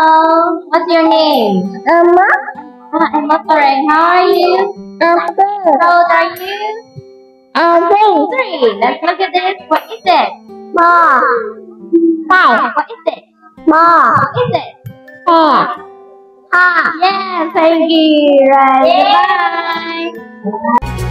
What's your name? Emma. Emma, sorry. How are you? I'm good. How old are you? I'm 3. Let's look at this. What is it? Ball. 5. What is it? Ball. What is it? Hair. Heart. Yeah, thank you. Right. Bye.